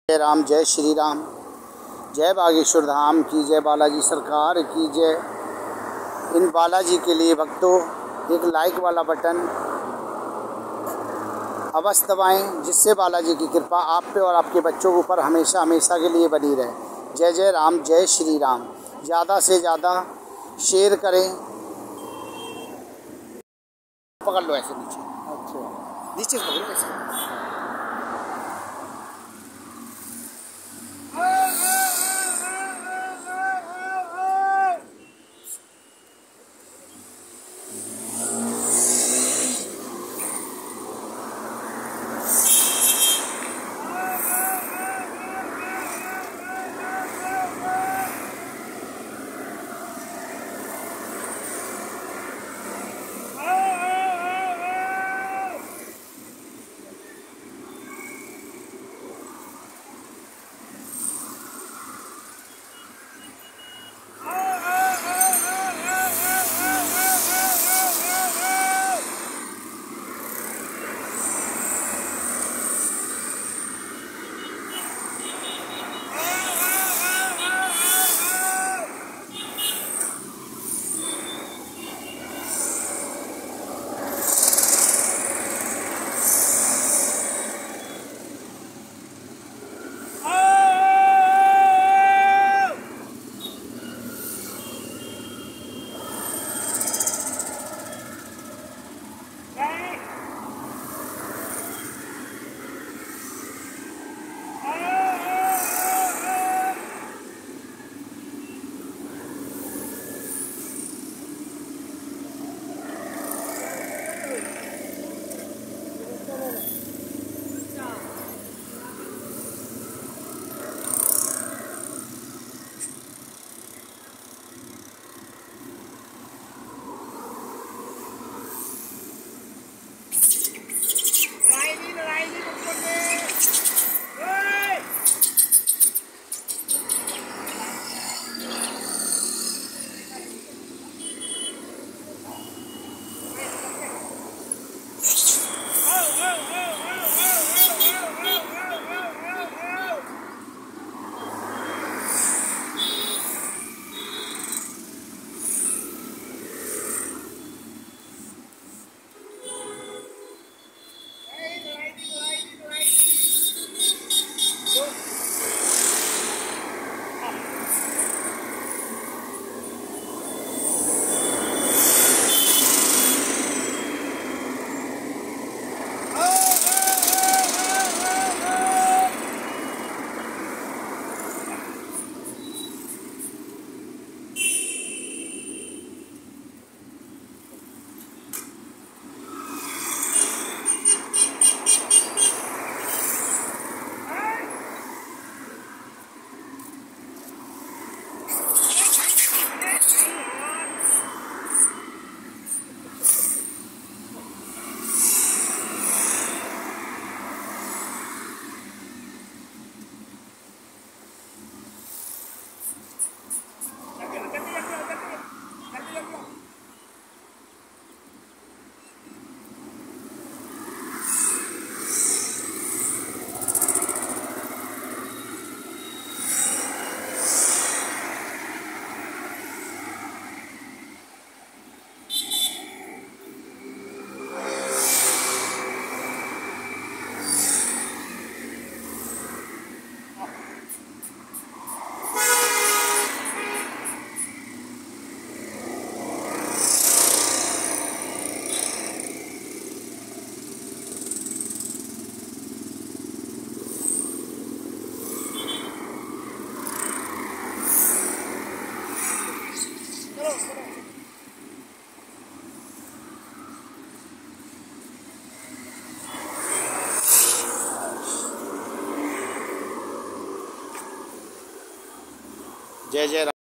जय राम, जय श्री राम, जय बागेश्वर धाम की जय, बालाजी सरकार की जय। इन बालाजी के लिए भक्तों एक लाइक वाला बटन अवश्य दबाएं, जिससे बालाजी की कृपा आप पे और आपके बच्चों के ऊपर हमेशा हमेशा के लिए बनी रहे। जय जय राम, जय श्री राम। ज़्यादा से ज़्यादा शेयर करें। पकड़ लो ऐसे नीचे, अच्छा नीचे पकड़ो ऐसे। जय जय राम।